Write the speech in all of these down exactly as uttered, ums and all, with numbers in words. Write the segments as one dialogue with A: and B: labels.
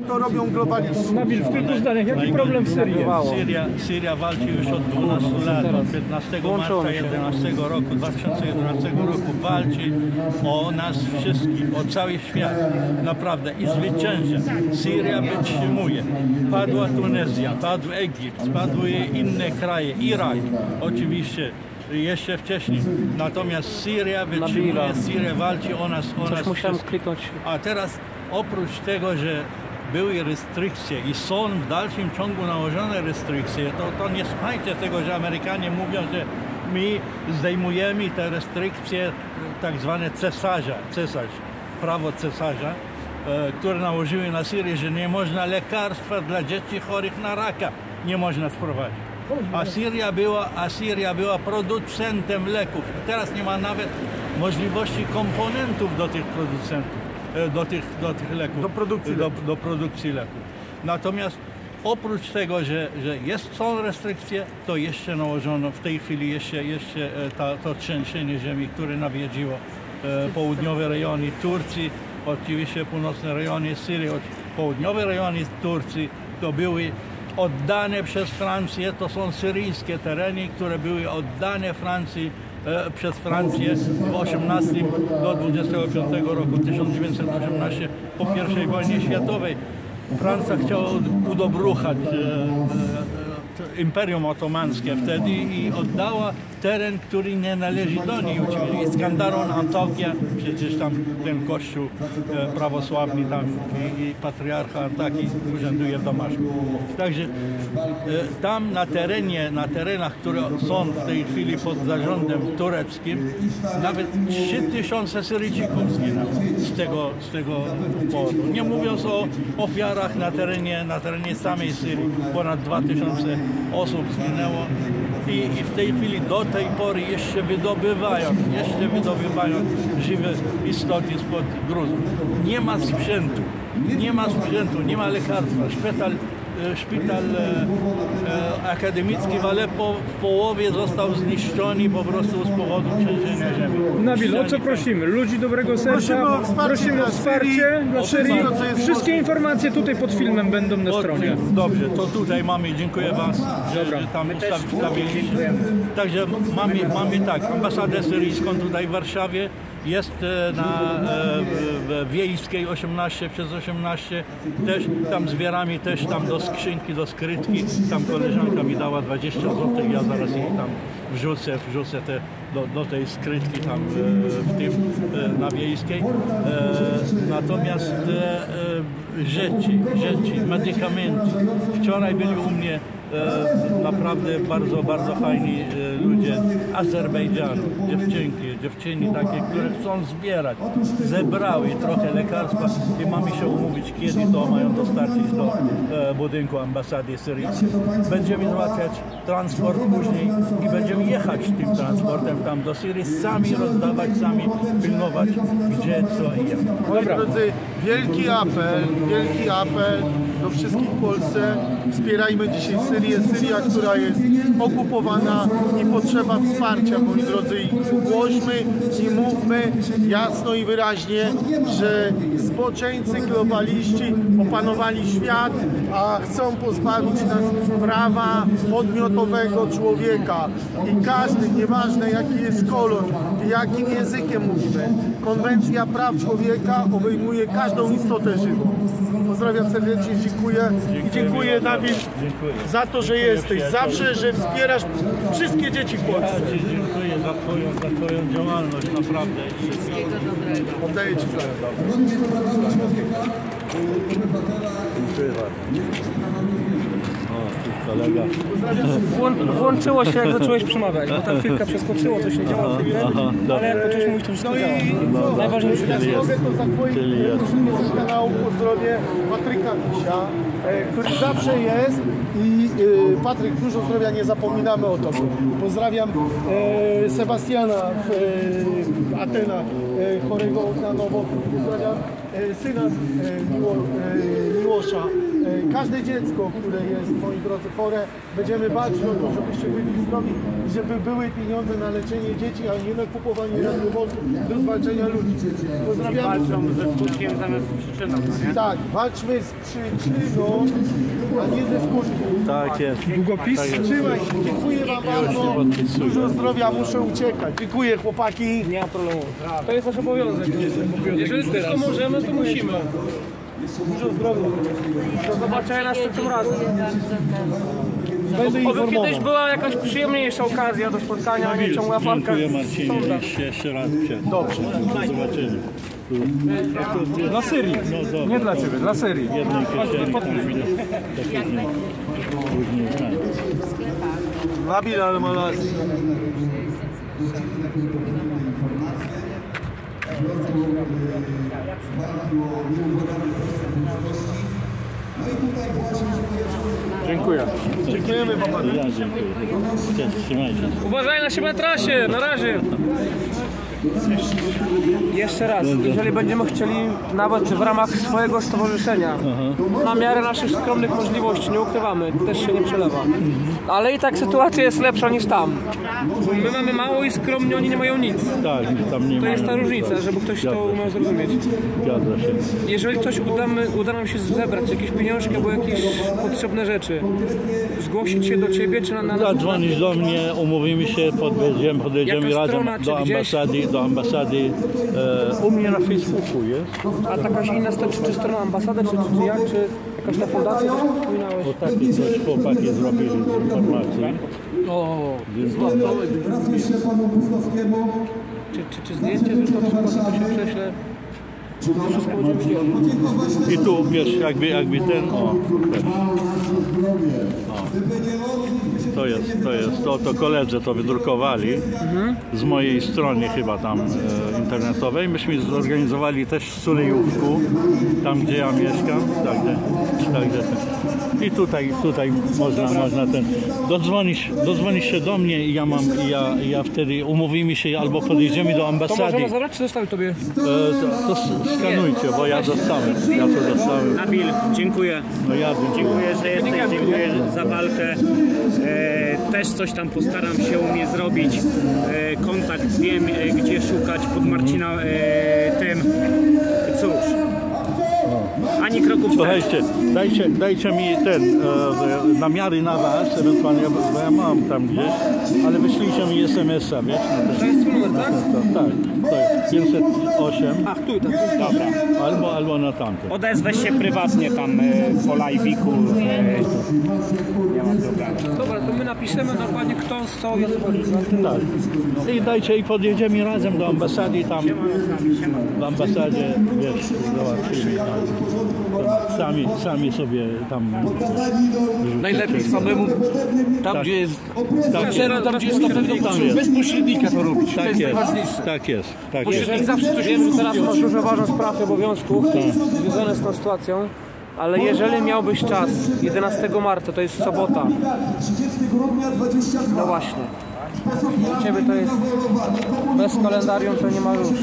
A: to robią globaliści.
B: Nabil, w kilku zdaniach, jaki problem w Syrii?
C: Syria, Syria walczy już od dwunastu lat, od piętnastego marca jedenastego roku, dwa tysiące jedenastego roku walczy o nas wszystkich, o cały świat, naprawdę i zwycięża. Syria wytrzymuje. Padła Tunezja, padł Egipt, padły inne kraje, Irak oczywiście. Jeszcze wcześniej. Natomiast Syria wytrzymuje, Syria walczy o nas, o nas
D: musiałem
C: wszystkich.
D: kliknąć.
C: A teraz oprócz tego, że były restrykcje i są w dalszym ciągu nałożone restrykcje, to, to nie słuchajcie tego, że Amerykanie mówią, że my zdejmujemy te restrykcje tak zwane cesarza, cesarz, prawo cesarza, e, które nałożyły na Syrię, że nie można lekarstwa dla dzieci chorych na raka nie można wprowadzić. Asyria była, Asyria była producentem leków. Teraz nie ma nawet możliwości komponentów do tych producentów, do tych, do tych leków,
A: do produkcji,
C: do, do produkcji leków. Natomiast oprócz tego, że, że jest, są restrykcje, to jeszcze nałożono w tej chwili jeszcze, jeszcze ta, to trzęsienie ziemi, które nawiedziło e, południowe rejony Turcji, oczywiście północne rejony Syrii, południowe rejony Turcji to były oddane przez Francję, to są syryjskie tereny, które były oddane Francji e, przez Francję w osiemnastym do dwudziestego piątego roku tysiąc dziewięćset osiemnastego po pierwszej wojnie światowej. Francja chciała udobruchać e, e, Imperium Otomańskie wtedy i oddała teren, który nie należy do niej. Iskandaron, Antokia, przecież tam ten kościół e, prawosławny tam i, i patriarcha Antaki urzęduje w Damaszku. Także e, tam na terenie, na terenach, które są w tej chwili pod zarządem tureckim, nawet trzy tysiące Syryjczyków zginęło z tego, z tego powodu. Nie mówiąc o ofiarach na terenie, na terenie samej Syrii. Ponad dwa tysiące osób zginęło i, i w tej chwili do tej pory jeszcze wydobywają, jeszcze wydobywają żywe istoty spod gruzu. Nie ma sprzętu, nie ma sprzętu, nie ma lekarstwa. Szpital, szpital e, e, akademicki w Aleppo w połowie został zniszczony po prostu z powodu trzęsienia ziemi.
B: Nabil, o co prosimy? Ludzi dobrego serca,
A: Prosimy o wsparcie
B: prosimy o
A: dla
B: wsparcie
A: Syrii,
B: dla
A: o
B: Syrii.
A: wszystko, co jest
B: Wszystkie
A: możliwe.
B: informacje tutaj pod filmem będą na stronie.
C: Dobrze, to tutaj mamy, dziękuję Was, że, że tam ustawiliście. Także mamy, mamy tak, ambasadę syryjską tutaj w Warszawie, jest na e, Wiejskiej osiemnaście przez osiemnaście, też tam zbieramy też tam do skrzynki, do skrytki, tam koleżanka mi dała dwadzieścia złotych, ja zaraz jej tam wrzucę, wrzucę te do, do tej skrytki tam w tym, na Wiejskiej. Natomiast rzeczy, rzeczy, medykamenty. Wczoraj byli u mnie naprawdę bardzo, bardzo fajni ludzie z Azerbejdżanu, dziewczynki, dziewczyny takie, które chcą zbierać. Zebrały trochę lekarstwa i mamy się umówić, kiedy to mają dostarczyć do budynku ambasady syryjskiej. Będziemy załatwiać transport później i będziemy jechać tym transportem tam do Syrii, sami rozdawać, sami pilnować, gdzie, co i jak.
A: Moi drodzy, wielki apel, wielki apel do wszystkich w Polsce. Wspierajmy dzisiaj Syrię. Syria, która jest okupowana i potrzeba wsparcia, moi drodzy. I głośmy i mówmy jasno i wyraźnie, że zboczeńcy, globaliści opanowali świat, a chcą pozbawić nas prawa podmiotowego człowieka. I każdy, nieważne jaki jest kolor, jakim językiem mówimy, Konwencja Praw Człowieka obejmuje każdą istotę żywą. Pozdrawiam serdecznie, dziękuję i dziękuję Nabil za to, że jesteś, zawsze, że wspierasz wszystkie dzieci w Polsce.
C: Ja Ci dziękuję za Twoją, za twoją działalność, naprawdę.
A: Oddaję Ci flagę.
C: Dziękuję bardzo. O, tu kolega.
D: Włączyło się, jak zacząłeś przemawiać, bo ta chwilka przeskoczyło, to się działo chwilę, ale jak zacząłeś mówić, to wszystko
A: No
D: działa.
A: i co?
D: Najważniejsze
A: Ja
D: jest.
A: mogę to za Twoim z kanału pozdrowię Patryka Misia, e, który zawsze jest i e, Patryk, dużo zdrowia, nie zapominamy o Tobie. Pozdrawiam e, Sebastiana w e, Atenach, e, chorego na nowo. Pozdrawiam e, syna e, Miło, e, Miłosza, e, każde dziecko, które jest, moi drodzy, chore, będziemy walczyć o to, żebyście byli zdrowi i żeby były pieniądze na leczenie dzieci, a nie na kupowanie radiowozów do zwalczenia ludzi. Pozdrawiam.
E: Walczą ze skutkiem zamiast z przyczyną, no nie?
A: Tak, walczmy z przyczyną, a nie ze skutkiem.
C: Tak jest.
B: Długopis?
A: Trzymaj się, dziękuję wam bardzo. Dużo zdrowia, muszę uciekać. Dziękuję, chłopaki.
D: Nie ma problemu. To jest nasz obowiązek. Jeżeli tylko możemy, to musimy.
A: Dużo zdrowia.
D: Do zobaczenia następnym razem.
A: Będę
D: Oby
A: informował.
D: kiedyś była jakaś przyjemniejsza okazja do spotkania, a nie ciągła walka
C: Dziękuję
D: z
C: Marcinie,
D: sądem.
C: jeszcze, jeszcze raz cię.
A: Dobrze.
C: Do zobaczenia.
B: Dla Syrii.
C: No dobra.
B: Nie dla Ciebie, dla Syrii.
C: W jednej kieszeni tam widać. To później, później znajdę.
A: Wabil al-Malasi.
B: Dziękuję.
A: Dziękujemy wam bardzo.
C: Ja dziękuję. Cześć, trzymajcie się.
D: Uważaj na siebie na trasie, na razie. Jeszcze raz, jeżeli będziemy chcieli nawet w ramach swojego stowarzyszenia, na miarę naszych skromnych możliwości, nie ukrywamy, też się nie przelewa. Ale i tak sytuacja jest lepsza niż tam. Bo my mamy mało i skromnie, oni nie mają nic.
C: Tak, tam nie
D: To
C: ma.
D: jest ta różnica, żeby ktoś to umiał zrozumieć.
C: Zgadza się.
D: Jeżeli coś udamy, uda nam się zebrać, jakieś pieniążki albo jakieś potrzebne rzeczy, zgłosić się do Ciebie czy na nas.
C: Zadzwonisz do mnie, umówimy się, podjedziemy, podjedziemy
D: Jaka
C: razem
D: strona, czy
C: do
D: gdzieś?
C: ambasady, do ambasady. E, u mnie na Facebooku jest.
D: A jakaś inna strona, czy, czy strona ambasady, czy, czy jak, czy jakaś na fundacji, coś wspominałeś?
C: Bo takie coś chłopaki zrobili z informacji.
D: O,
C: Więc
D: czy, czy, czy zdjęcie zresztą przykład, to się prześlę. Wszystko będziemy widzieli.
C: I tu wiesz, jakby, jakby ten, o, o. To jest, to jest, to, to koledzy to wydrukowali z mojej strony chyba tam e, internetowej. Myśmy zorganizowali też w Sulejówku, tam gdzie ja mieszkam, także, także ten. I tutaj, tutaj można, można ten, dodzwonić, dodzwonić się do mnie i ja mam, i ja, i ja wtedy umówimy się albo podjedziemy do
D: To
C: ambasady.
D: możemy zabrać, czy zostawić Tobie?
C: E, to, to skanujcie, bo ja dostałem, ja to dostałem.
E: Nabil, dziękuję.
C: No ja dziękuję.
E: Dziękuję, że jesteś, dziękuję za walkę. E, też coś tam postaram się u mnie zrobić. E, kontakt wiem, e, gdzie szukać pod Marcina e, tym. Cóż, ani kroku wstecz.
C: Słuchajcie, dajcie, dajcie mi ten, e, namiary na was, ewentualnie, bo ja mam tam gdzieś, ale wyślijcie mi es em es a, wiesz? No
D: To jest twój numer, tak?
C: to, tak, to jest pięćset osiem,
D: Ach, tu, tak.
E: Dobra.
C: albo, albo na tamte.
E: Odezwę się prywatnie tam e, po live'iku. E, nie mam problemu.
D: Dobra, to my napiszemy dokładnie kto, co, jak chodzi.
C: Tak. I dajcie, i podjedziemy razem do ambasady i tam, w ambasadzie, wiesz, załatwimy tam. Sami, sami sobie tam.
F: Najlepiej samemu, tam
C: Tak.
F: gdzie jest,
C: Tak
F: tam,
C: jest.
F: tam gdzie jest to pewnie
C: Tam jest.
F: bez pośrednika to robić, to
C: Tak
F: jest
C: jest,
F: najważniejsze.
C: tak jest, tak jest.
D: Jeżeli zawsze coś wiem, że teraz masz dużo ważnych spraw i obowiązków związanych z tą sytuacją, ale jeżeli miałbyś czas, jedenastego marca, to jest sobota, no właśnie, u Ciebie to jest bez kalendarium, to nie ma już.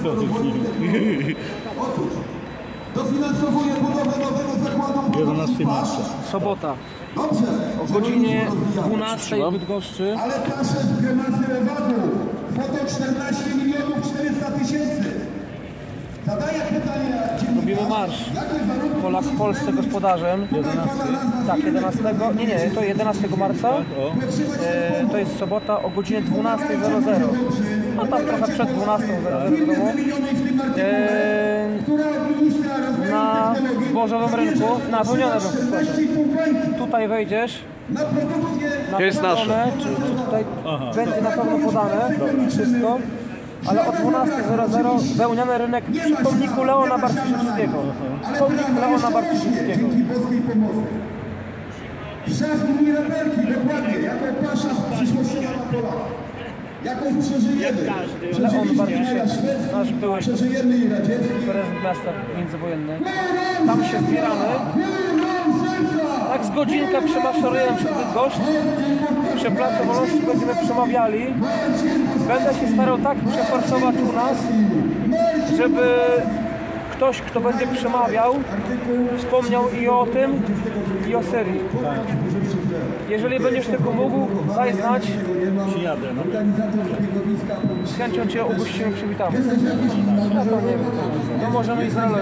C: jedenastego marca.
D: Sobota, o godzinie dwunastej w Bydgoszczy.
G: Ale proszę z gremazy Lewadu, po to czternaście milionów czterysta tysięcy. Zadaję pytanie,
D: Robimy marsz. Polak w Polsce gospodarzem. Tak, jedenastego. Nie, nie, to jedenastego marca. E, to jest sobota o godzinie dwunastej zero zero. No tam trochę przed dwunastą zero zero w domu. E, na zbożowym rynku, na wełnianym rynku, przepraszam. Tutaj wejdziesz. Na
F: To jest
D: podane,
F: nasze.
D: Czy, czy tutaj będzie na pewno podane wszystko. Ale o dwunastej zero zero wełniany rynek przy pomniku Leona Bartosiewskiego. Pomnik Leona Bartosiewskiego.
G: boskiej pomocy. Szef linii rebelki, dokładnie, jako pasza przyszłościowa Polaka. Jakąś przeżyjemy.
D: Leon Bartosiewski, nasz były
G: Przeżyjemy i radziecki.
D: prezydent miasta międzywojenny. Tam się zbieramy. Tak z godzinkę przemaszerujemy przed Bydgoszcz. Przy Placu Wolności będziemy przemawiali. Będę się starał tak przeforsować u nas, żeby ktoś, kto będzie przemawiał, wspomniał i o tym, i o serii. Jeżeli będziesz tego mógł, daj znać.
C: Przyjadę, no.
D: Z chęcią Cię ugościmy, przywitamy. No to nie wiem. No możemy i z Izraelem.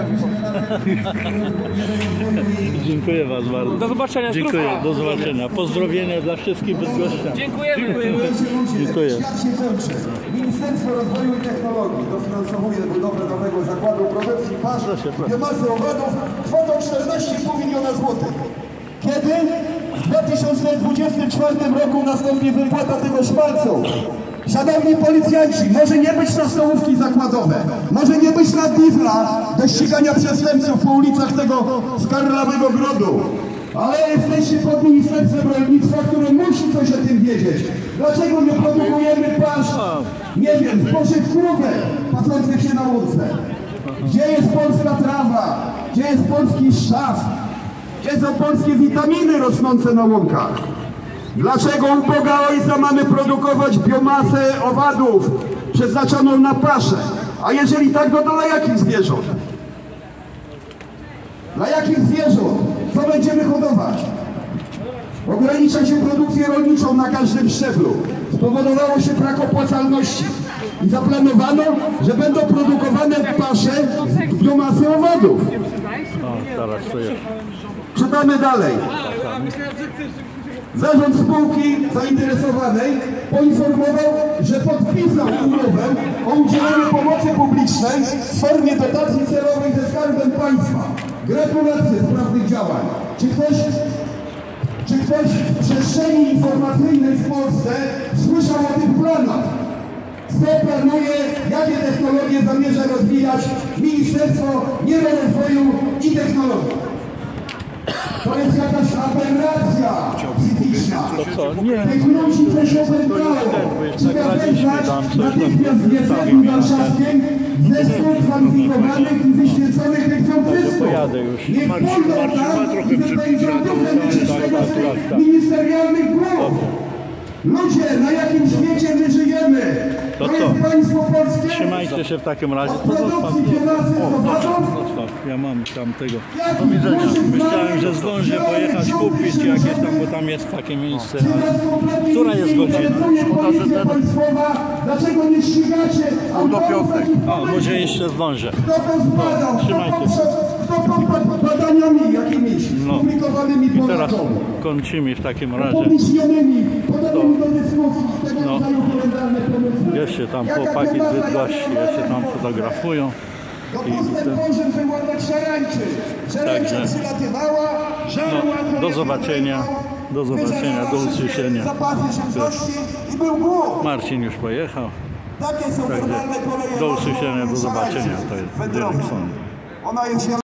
C: Dziękuję Was bardzo.
D: Do zobaczenia.
C: Dziękuję,
D: zdrówka.
C: do zobaczenia. Pozdrowienia dla wszystkich bydgoszczan.
D: Dziękujemy.
C: Dziękuję.
G: Świat się kończy. Ministerstwo Rozwoju i Technologii dofinansowuje budowę nowego zakładu produkcji pasz biomasy owadów kwotą czternaście i pół miliona złotych. Kiedy? W dwa tysiące dwudziestym czwartym roku nastąpi wypłata tego szmalcu. Szanowni policjanci, może nie być na stołówki zakładowe, może nie być na diesla do ścigania przestępców po ulicach tego skarlawego grodu, ale jesteście pod Ministerstwem Rolnictwa, które musi coś o tym wiedzieć. Dlaczego nie produkujemy pasz, nie wiem, pożytków pasących się na łódce? Gdzie jest polska trawa? Gdzie jest polski szaf? Gdzie są polskie witaminy rosnące na łąkach? Dlaczego u Boga Ojca mamy produkować biomasę owadów przeznaczoną na paszę? A jeżeli tak, to dla jakich zwierząt? Dla jakich zwierząt? Co będziemy hodować? Ogranicza się produkcję rolniczą na każdym szczeblu. Spowodowało się brak opłacalności. I zaplanowano, że będą produkowane pasze z biomasy owadów.
C: Teraz to jest.
G: Czytamy dalej. Zarząd spółki zainteresowanej poinformował, że podpisał umowę o udzielenie pomocy publicznej w formie dotacji celowej ze Skarbem Państwa. Gratulacje sprawnych działań. Czy ktoś, czy ktoś w przestrzeni informacyjnej w Polsce słyszał o tych planach? Co planuje, jakie technologie zamierza rozwijać Ministerstwo Rozwoju i Technologii? To jest jakaś aberracja psychiczna. Tych ludzi coś oberwało. Trzeba wezwać natychmiast w Jezerzu Warszawskim zespół kwalifikowanych i wyświeconych egzorcystów. Niech pójdą tam i wypędzą duchę nieczystego z tych ministerialnych głów. Ludzie, na jakim świecie my żyjemy?
C: To
G: To
C: co?
G: jest państwo polskie?
C: Trzymajcie się w takim razie. To zostaw.
G: Produkcji biomasy owadów?
C: Zostaw. Ja mam tam tego. Do widzenia. Myślałem, że zdążę pojechać kupić jakieś tam, bo tam jest takie miejsce. Ale która jest godzina?
G: Szkoda, że ten... Dlaczego nie ścigacie? Pół do piątek.
C: A, może jeszcze zdążę.
G: Kto to zbadał? Kto
C: Trzymajcie się.
G: Kto pod badaniami jakimiś
C: No.
G: publikowanymi
C: I teraz
G: Polakom?
C: kończymy w takim razie.
G: Pomyślonymi, podanymi do dyskusji tego
C: No.
G: rodzaju horrendalne pomysły.
C: Jeszcze tam
G: Jaka
C: chłopaki z
G: debata,
C: Bydgoszczy,
G: jaka
C: jeszcze tam
G: debata?
C: fotografują.
G: Do
C: I
G: postęp
C: ten-
G: może wyłapać szarańczy. Szarańcza
C: Także-
G: przylatywała, żarła,
C: No, do zobaczenia, do zobaczenia, do usłyszenia.
G: Zapasy się wzrośnie i był głód.
C: Marcin już pojechał.
G: Takie są
C: Także
G: normalne koleje
C: do
G: losu
C: usłyszenia, do zobaczenia. To jest
G: wędrowców.
C: Derek Song.
G: Ona jest